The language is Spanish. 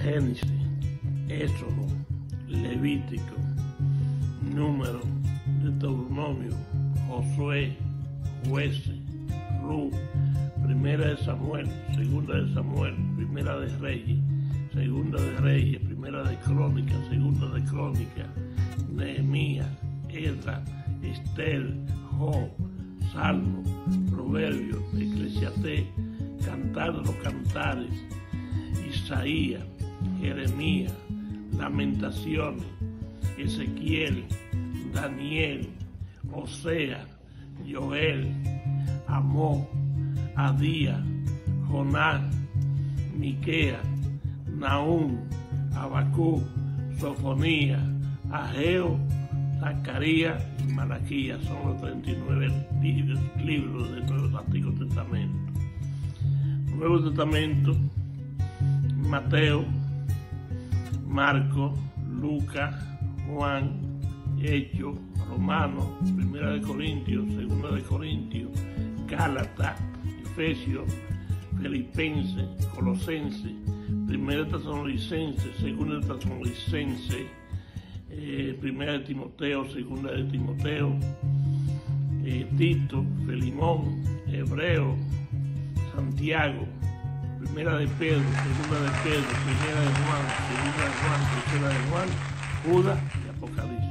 Génesis, Éxodo, Levítico, Número, Deuteronomio, Josué, Jueces, Ruth, Primera de Samuel, Segunda de Samuel, Primera de Reyes, Segunda de Reyes, Primera de Crónicas, Segunda de Crónicas, Nehemías, Esdras, Esther, Job, Salmo, Proverbios, Eclesiastés, Cantar de los Cantares, Isaías, Jeremías, Lamentaciones, Ezequiel, Daniel, Oseas, Joel, Amós, Adías, Jonás, Miqueas, Nahum, Habacuc, Sofonías, Ageo, Zacarías y Malaquías. Son los 39 libros del Antiguo Testamento. Nuevo Testamento: Mateo, Marcos, Lucas, Juan, Hechos, Romanos, Primera de Corintios, Segunda de Corintios, Gálatas, Efesios, Filipenses, Colosenses, Primera de Tesalonicenses, Segunda de Tesalonicenses, Primera de Timoteo, Segunda de Timoteo, Tito, Filemón, Hebreo, Santiago, Primera de Pedro, Segunda de Pedro, Primera de Juan, Segunda de Juan, Tercera de Juan, Judas y Apocalipsis.